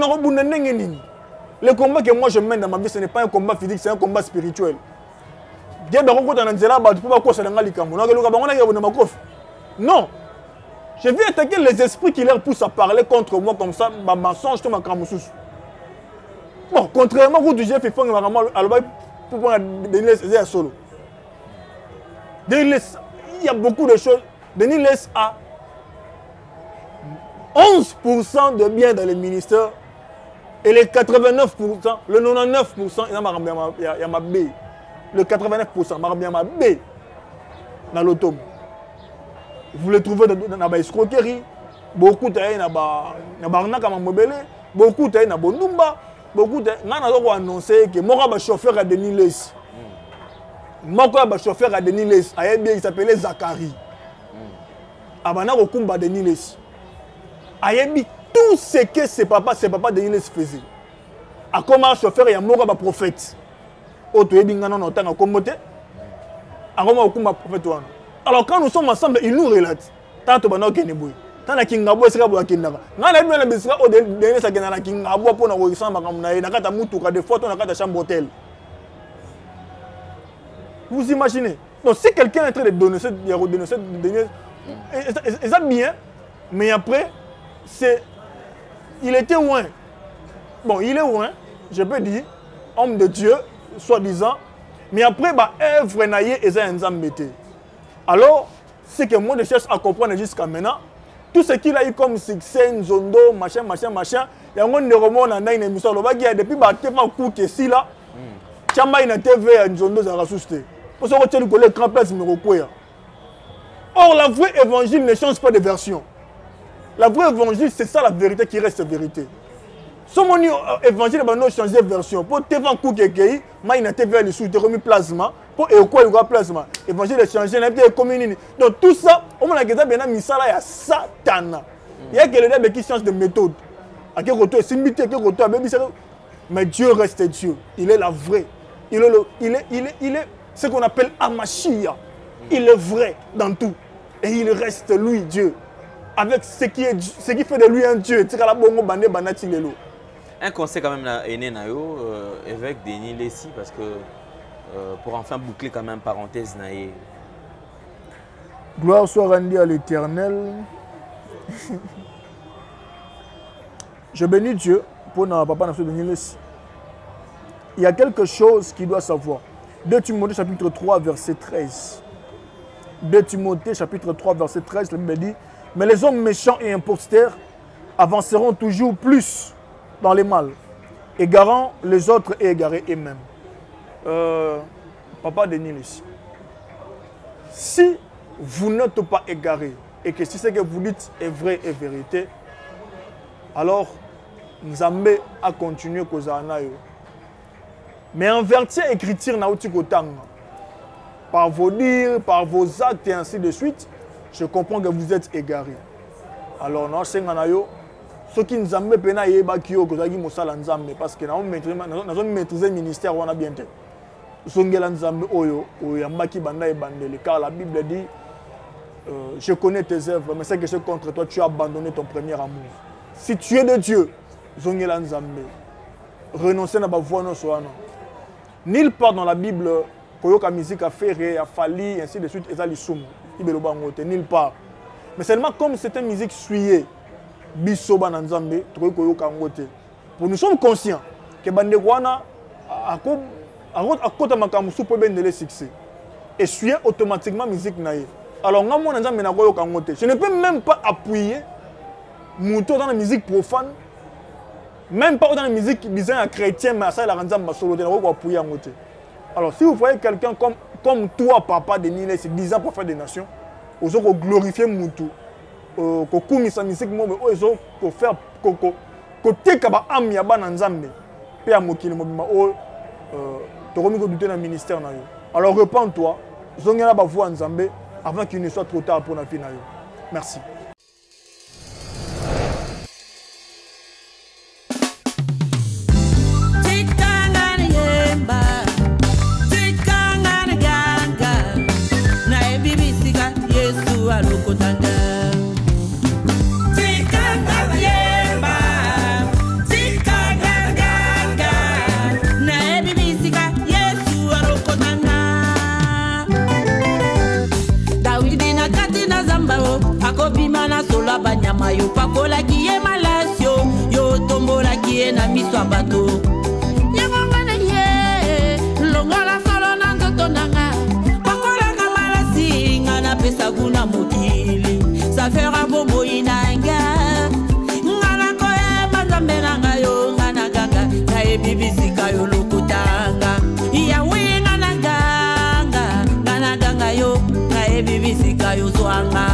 combat que moi je mène dans ma vie, ce n'est pas un combat physique, c'est un combat spirituel. Non. Je viens attaquer les esprits qui leur poussent à parler contre moi comme ça, ma mensonge, tout ma cramoussous. Bon, contrairement à Dieu, pour prendre Denis Lessi solo. Denis Lessi, il y a beaucoup de choses. Denis Lessi a 11% de biens dans le ministère et les 89%, le 99%, il y a ma B. Le 89%, il y a ma B dans l'automne. Vous le trouvez dans la escroquerie, beaucoup de gens beaucoup de gens Bondumba. Beaucoup de gens ont annoncé que mon chauffeur a Denis Lessi. Mon chauffeur a Denis Lessi. Il s'appelait Zachary. Abana Rokumba Denis Lessi. tout ce que ses papa Denis les faisait. À comment chauffeur, il y a un prophète. Alors quand nous sommes ensemble, il nous relate. Tant que nous sommes tant que nous sommes vous imaginez? Donc si quelqu'un est en train de donner cette c'est bien, mais après, il était loin. Bon, il est loin, je peux dire, homme de Dieu, soi-disant, mais après, œuvre naïe et un zambété. Alors, ce que moi je cherche à comprendre jusqu'à maintenant, tout ce qu'il a eu comme succès, Nzondo, machin, il y a un roman dans une émission, depuis que je coup que si là, Chamba il a TV Nzondo ça ressuscité. Pour ça que tu connais grand place numéro quoi. Or la vraie évangile ne change pas de version. La vraie évangile c'est ça la vérité qui reste vérité. Si mon évangile va changer de version, pour te faire un coup que il a TV le sous remis plasma, pour quoi il plasma. Évangile est changé, il a été communié. Donc tout ça, on a bien mis ça là, il y a Satan. Il y a quelqu'un qui change de méthode. À quel retour, c'est imité, à quel retour, mais Dieu reste Dieu. Il est la vraie. Il est ce qu'on appelle Amashia. Il est vrai dans tout. Et il reste lui, Dieu. Avec ce qui fait de lui un Dieu. Un conseil quand même est né nayo évêque Denis Lessi parce que pour enfin boucler quand même parenthèse naïe. Gloire soit rendue à l'Éternel. Je bénis Dieu pour notre papa Denis Lessi. Il y a quelque chose qu'il doit savoir. 2 Timothée chapitre 3 verset 13. 2 Timothée chapitre 3 verset 13, la Bible dit, mais les hommes méchants et imposteurs avanceront toujours plus dans les mal, égarant les autres et égarés eux-mêmes. Papa Denis Lessi, si vous n'êtes pas égaré et que si ce que vous dites est vrai et vérité, alors Nzambe a continué kozana yo. Mais en vertu écriture par vos dires, par vos actes et ainsi de suite, je comprends que vous êtes égaré. Alors non, c'est nganayo. Ce qui nous amène pena yeba kio kozaki mosala nzambe parce que nous maîtriser ministère on a bien été. Zongela nzambe oyo oyambaki banda ebandele car la Bible dit je connais tes œuvres mais c'est que c'est contre toi tu as abandonné ton premier amour. Si tu es de Dieu, zongela nzambe. Renoncer na ba voix non soano. Nulle part dans la Bible, koyoka musique a fait, a fallu, ainsi de suite, et ça l'issoum. Nulle part. Mais seulement comme c'est une musique suyée, bisoba nanzambe, koyoka ngote. Pour nous sommes conscients que bandegwana à côté de makamusu peut bien le succès. Et suyer automatiquement musique naïe. Alors ngamo nanzambe na koyoka ngote. Je ne peux même pas appuyer mon tour dans la musique profane. Même pas dans la musique bizarre chrétien, mais ça, il a rendu ma solo de la. Alors, si vous voyez quelqu'un comme toi, papa Denis Lessi, 10 ans pour faire des nations, vous allez glorifier Moutou, vous allez faire musique, vous faire côté kaba am yaba nanzambe, pe amokile mobima o to komi ko douter dans ministère na yo. Alors repens-toi, zongela ba voix nzambe avant qu'il ne soit trop tard pour na vie na yo. Merci. Banyama yo pakola kiye malasio yo tombola kiye na miso bato nyanga na ye longola solo na ndoto nanga pakola kamalasi ngana pesa kuna mokili ça fera bombo inanga ngana ko e bazambe nanga yo ngana ganga na e bibisika yo lokutanga ya we ngana ganga yo na e bibisika yo zwanga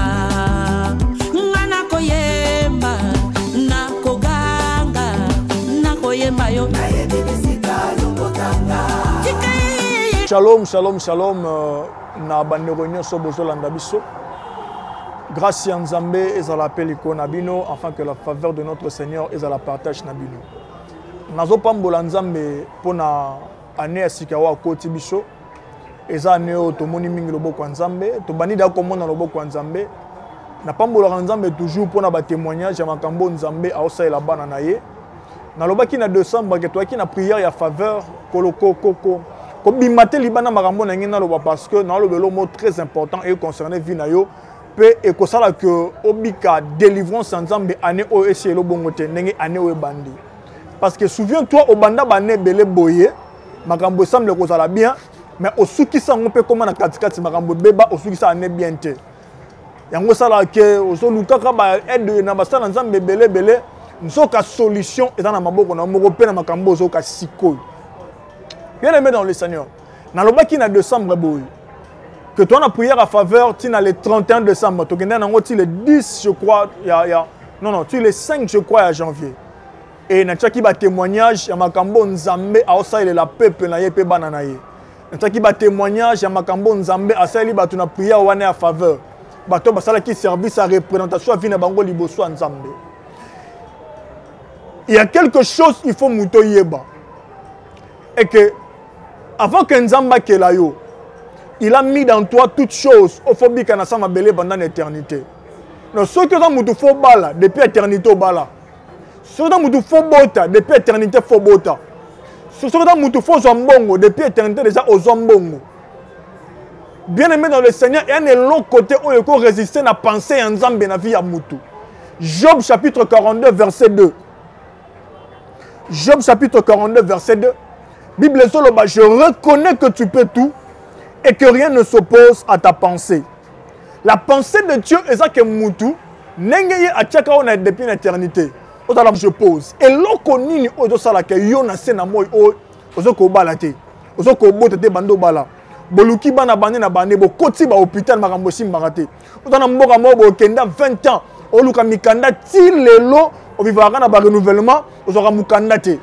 Shalom, shalom, shalom. Na bandeko nyonso bozolanda biso. grâce à Nzambe et à l'appel iko nabino afin que la faveur de notre Seigneur et à la partage nabino. Nazo pambola Nzambe pona année asikawa koti biso eza année otomoni mingi loboko Nzambe to bani da komona loboko Nzambe na pambola Nzambe toujours pona ba témoignage ya makambo Nzambe aosa la bana na ye na lobaki na décembre que toi qui na prière ya faveur koloko koko ko bimate libana makambo na ngina loba parce que na lobelo mot très important et concerné vie na yo pe et ko sala que obika délivrance Nzambe année o esi lo bongote ndenge année o bandi parce que souviens-toi au banda bané belé boye makambo semble ko sala bien mais au suki sango pe comment na katikati makambo beba au suki sa année bien te yango sala que au so lukaka ba aide na basala Nzambe belé belé nsoka solution est dans la maboko na moko pe na makambo zo ka sikoy. Bien aimé dans le Seigneur. Na lobaki na décembre boy. Que toi na prière à faveur, tu na le 31 décembre, tu gagnes nango le 10 je crois, non, tu le 5 je crois à janvier. Et na tchaki ba témoignage ya makambo Nzambe a osaile la peuple na ye pe banana ye. Na tchaki ba témoignage ya makambo Nzambe a sali ba tu na prière wana à faveur. Ba to ba sala ki service à représentation vina bango liboso Nzambe. Il y a quelque chose il faut muto yeba. Et que avant que Nzamba Kelayo, il a mis dans toi toutes choses au phobie qu'on a sama belé pendant l'éternité. Donc ceux qui ont mutu faux bala depuis l'éternité au bala. Ceux qui ont mutu faux bota depuis l'éternité faux bota. Ceux qui ont mutu faux zombongo depuis l'éternité déjà aux zombongo. Bien aimé dans le Seigneur, il y a un long côté où il faut résister à la pensée en Nzambe na vie à mutu. Job chapitre 42 verset 2. Job chapitre 42 verset 2. Bible Soloba, je reconnais que tu peux tout et que rien ne s'oppose à ta pensée. La pensée de Dieu est ça que Moutou, n'engeye a tchaka on a depuis l'éternité. Je pose. Et l'okonini ozo sala ke yo na sena moy o ozo ko balate. Ozo ko bote te bando bala. Boluki bana bane na bane bo koti ba hôpital makambo simbarate. Otana mboka mo bo kenda 20 ans. Oluka mikanda ti lelo o vivaka na ba renouvellement ozo ka mukanda te.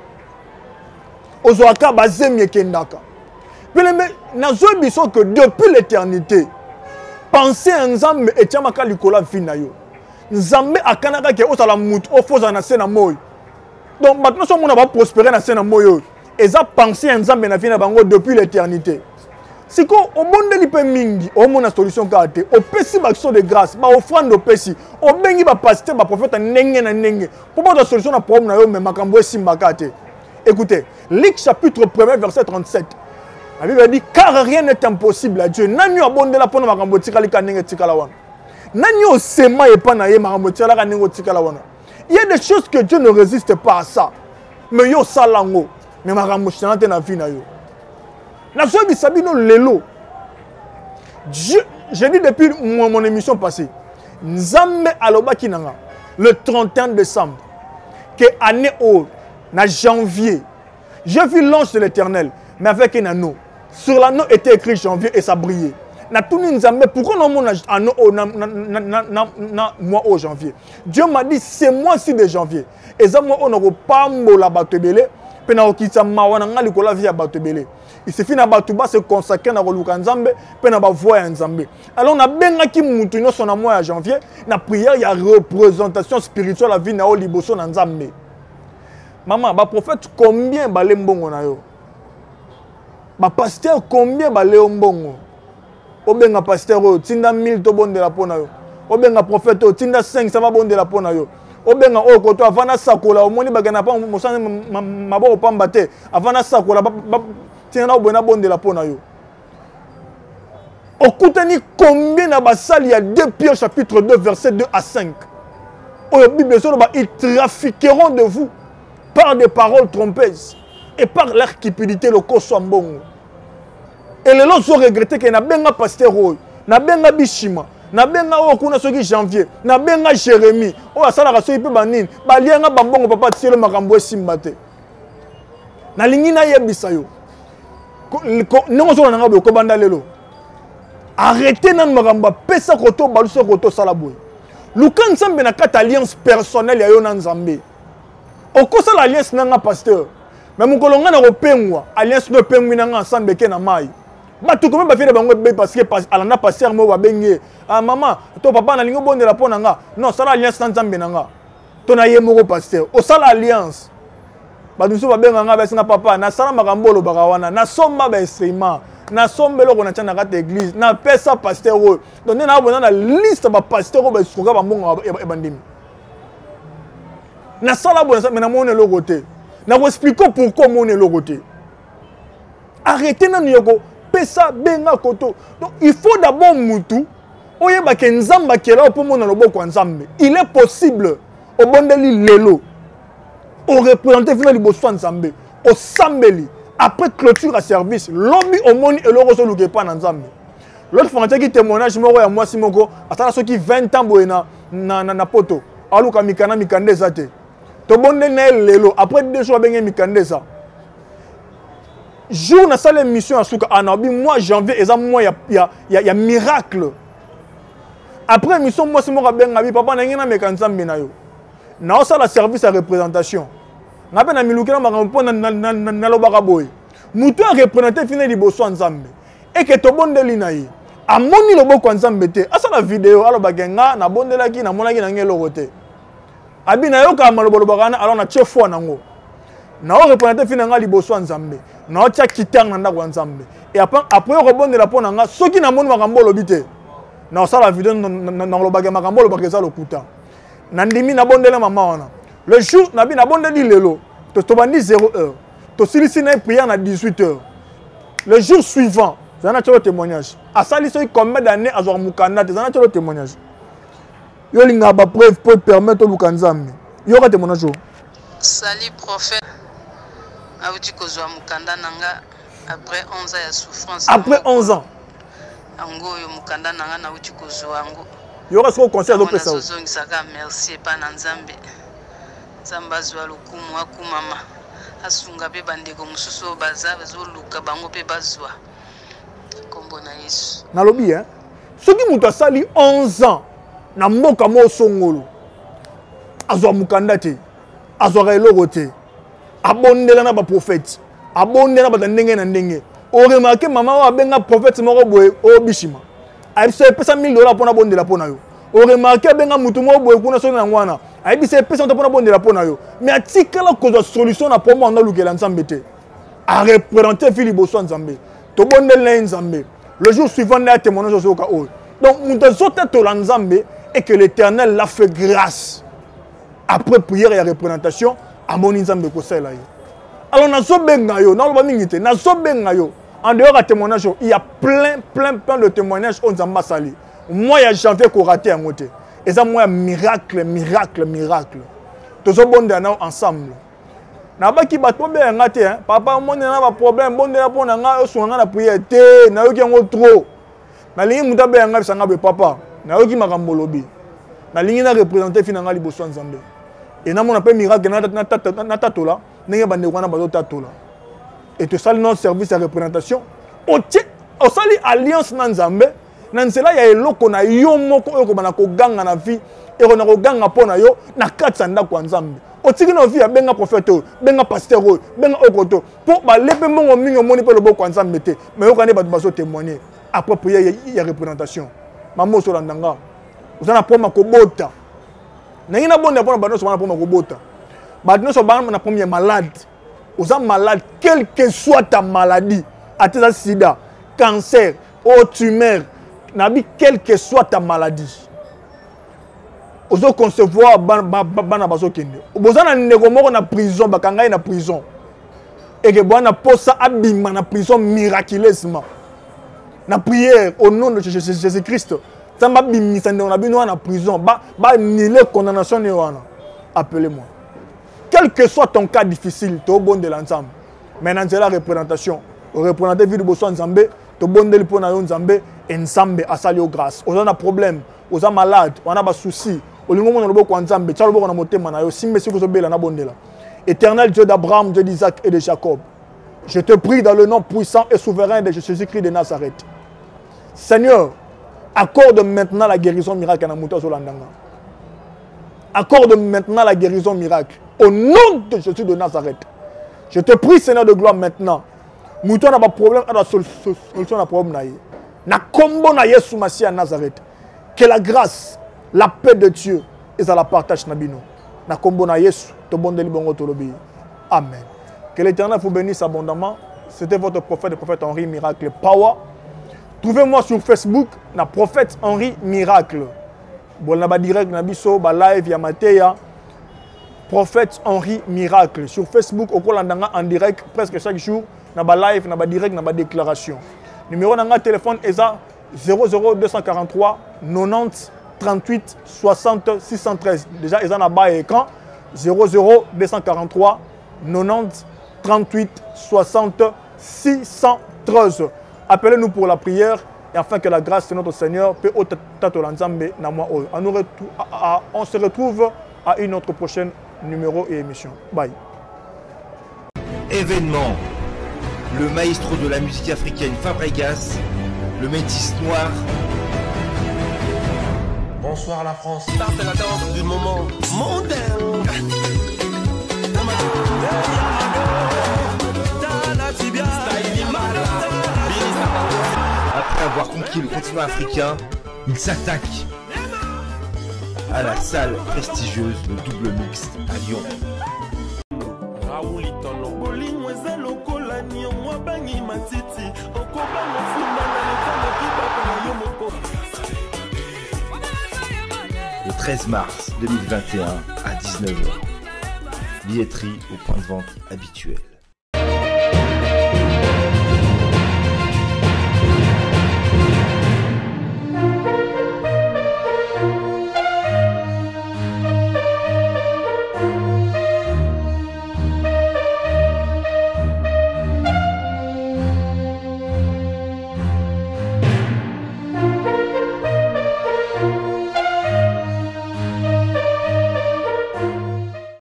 Ozoaka bazemi kendaka. Bien aimé, nazo biso que depuis l'éternité, penser à Nzambe et tiamaka likola vina yo. Nzambe akanaka ke osala mutu ofoza na sena moy. Donc maintenant so mona va prospérer na sena moy. Et ça penser à Nzambe na vina bango depuis l'éternité. Si ko obondeli pe mingi, o mona solution ka te, o pesi action de grâce, ba offrande o pesi, o bengi ba pasteur ba prophète ndenge na ndenge. Pour pas de solution na problème na yo mais makambo simbaka te. Écoutez, Luc chapitre 1 verset 37. La Bible dit car rien n'est impossible à Dieu. Nani abonde la pona makambo tikali kanenge tikala wana. Nani osema e pana ye makambo tikala kanenge tikala wana. Il y a des choses que Dieu ne résiste pas à ça. Mais yo salango, mais makambo chanate na vie na yo. Na so bisabino lelo. Dieu, j'ai dit depuis mon émission passée. Nzambe alobaki nanga le 31 décembre que année haute na janvier, j'ai vu l'ange de l'Éternel, mais avec un anneau. Sur l'anneau était écrit janvier et ça brillait. Na tout Nzambe, pourquoi non mon anneau mois au janvier? Dieu m'a dit c'est moi-ci de janvier. Et ça moi on n'a pas la batebele, puis na okita mawana ngali kola via batebele. Il suffit na batuba se consacrer na koluka Nzambe, puis na ba voix Nzambe. Alors na benga ki mutu no son mois à janvier, na prière il y a représentation spirituelle la vie na o liboso na Nzambe. Maman, ba prophète combien balé mbongo na yo? Ba pasteur combien balé mbongo? Obenga pasteur o tinda 1000 to bonde la pona yo. Obenga prophète o tinda 5 ça va bonde la pona yo. Obenga o koto avana sakola omoni bagana pa mosana maboko pamba te. Avana sakola tinda obona bonde la pona yo. Okutani combien na basali ya 2 Pierre chapitre 2 verset 2 à 5. La Bible dit ils trafiqueront de vous par des paroles trompeuses et par leur cupidité le kosambongo. Et les gens ont regretté que na benga pasteur na benga bishima na benga okuna soki janvier na benga Jérémie o asala ka soki pe banini balianga bambongo papa tielo makambo esimbate na lingi na yebisa yo non so na ngabo ko banda lelo arrêtez nan makambo pesa koto baluso koto salaboy luka Nzambe na kata alliance personnelle ya yo na Nzambe okosa l'alliance nanga pasteur mais mon kolonga na kopengwa alliance no pengwi nanga ensemble ke na mai Bato comment ba faire bango parce que alanda passer mo ba benye. Ah maman, to papa na lingo bonde la pona nga. Non, ça la alliance nzambe nanga. To na ye moko pasteur. O ça l'alliance. Ba duso ba benga nga ba singa papa na sala makambolo bakawana. Na somba ba instrument. Na sombelo ko na tana kate église. Na pesa pasteur o. Donc na bona na liste ba pasteur o ba suka ba mbongo e bandimi. Na sala bona mais na mone lo côté. Na vous expliquer pourquoi mone lo côté. Arrêtez na nyoko. Ça benga koto. Donc il faut d'abord mutu oyeba ke nzamba kela pour mon loboko nzambe. Il est possible au bondeli lelo au représenter fina liboso nzambe au sambeli après clôture à service lobby au moni et loro soluke pa nzambe. L'autre fois qui témoignage moko ya moi simoko atala soki 20 ans boena na poto aluka mikana mikandeza te to bondeli na lelo après 2 jours benga mikandeza. Jour na salle émission à Souka Anabi, moi janvier, et ça moi il y a miracle. Après émission, moi c'est moi qui ai papa n'a rien mais quand ça menayo. Na ça la service à représentation. Na ben na milukela makampo na lobaka boy. Mutu a représenté fini liboso nzambe. Et que to bondeli na yi. Amoni loboko nzambe te. Asa la vidéo alo bagenga na bondelaki na monaki na ngelo roté. Abi na yoka malobokana alors na chefo nango. Na représenté fini nga liboso nzambe. Na tia kitang na ndako nzambe et après rebonde la pona nga soki na moni makambo lobité na sala vidéo na lobaka makambo lobaka za lokuta na ndimi na bondela mama wana le jour na bi na bondeli lelo to bandi 0h to silisi na prière na 18h le jour suivant ça na tolo témoignage asali soki combien d'années azwa mukanda te ça na tolo témoignage yo linga ba preuve pour permettre au lukanzambe yo ka témoignage. Salut prophète. Après 11 ans de souffrance. Après 11 ans. Il y aura ce concert de Pessa. Merci pas Nzambe. Zamba zwa lukumu akumama. Asunga pe bandeko mususu baza bazoluka bango pe bazwa. Kombo na Yesu. Na lobi hein. Soki mutu asali 11 ans na mboka mo songolo. Azwa mukanda te. Azwa eloko te. Abondela na ba prophète abondela ba ndenge na ndenge o remarquer mama wa benga prophète moko boye o bishima ai se pesa $1000 pona bondela pona yo o remarquer benga mutu moko boye kuna so na ngwana ai bi se pesa pona bondela pona yo mais atikala ko solution na pomo na lukela nzambe te a représenter fili boso nzambe to bondela nzambe le jour suivant na témoignage so ka o donc mutu zote to la nzambe et que l'Éternel l'a fait grâce après prière et représentation. Amoni nzambe ko sala yo. Alors na so benga yo, na lo ba mingite, na so benga yo. En dehors de témoignage, il y a plein de témoignages on nzamba sali. Moi ya janvier ko raté en côté. Et ça moi miracle. To so bonde na ensemble. Na ba ki bato be ngate hein. Papa mon na ba problème bonde na pona nga o sunga na prière te, na yo ki ngo trop. Na lingi muta be nga bisanga be papa. Na yo ki makambo lobi. Na lingi na représenter finanga liboso nzambe. Et na mon appel miracle na tatola nenge bande wana bazo tatola et to sali notre service à représentation o sali alliance na nzambe na nzela ya eloko na yo moko oyo bana ko ganga na vie et on a ko ganga pona yo na katsa ndako nzambe o tiki na vie benga prophète benga pasteur benga okoto pour ba lepe mongo mingo moni pe loboko nzambe te mais yo kane ba bazo témoigner approprié ya représentation mamo so landanga uzana poma ko bota. N'est pas bon d'avoir un bon pour robota. Maintenant, sur la première malade. Vous êtes malade, quelle que soit ta maladie, à sida, cancer, tumeur, quelle que soit ta maladie. Vous allez concevoir Banabaso Kende. Vous allez en prison, bakanga na prison. Et que vous allez posa abima na prison miraculeusement. Na prière au nom de Jésus-Christ. Ça m'a mis en prison. Ni condamnation ni wana. Appelez-moi. Quel que soit ton cas difficile, tu es bon de l'ensemble. Maintenant, c'est la représentation. Représenter vie de Bosso Nzambe, tu es bon de l'ensemble Nzambe, et Nzambe a sali grâce. On a un problème, on a malade, on a des soucis. On a un bon Nzambe, tu as un bon Nzambe, si monsieur vous obéissez la bonne. Éternel Dieu d'Abraham, Dieu d'Isaac et de Jacob, je te prie dans le nom puissant et souverain de Jésus-Christ de Nazareth. Seigneur, accorde maintenant la guérison miracle à Namuta Zolandanga. Accorde maintenant la guérison miracle. Au nom de Jésus de Nazareth. Je te prie, Seigneur de gloire, maintenant. Mouton n'a pas de problème, il a solution à problème. Na combo na Yesu Massia à Nazareth. Que la grâce, la paix de Dieu, et ça la partage Nabino. Na combo na Yesu, to bon deli bongo tolobi. Amen. Que l'Éternel vous bénisse abondamment. C'était votre prophète, le prophète Henri Miracle Power. Trouvez-moi sur Facebook, na prophète Henri Miracle. Bon, na ba direct na biso, ba live ya Mateya. Prophète Henri Miracle. Sur Facebook, au Kolandanga en direct, presque chaque jour, na ba live, na ba direct, na ba déclaration. Numéro de téléphone est 00243 90 38 60 613. Déjà, ils ont un bas écran. 00243 90 38 60 613. Appelez-nous pour la prière et afin que la grâce de notre Seigneur peut on se retrouve à une autre prochaine numéro et émission. Bye. Événement. Le maestro de la musique africaine Fabregas, le métis noir. Bonsoir la France. Ça c'est la danse du moment mondain. Après avoir conquis le continent africain, il s'attaque à la salle prestigieuse de Double Mixte à Lyon. Le 13 mars 2021 à 19h. Billetterie au point de vente habituel.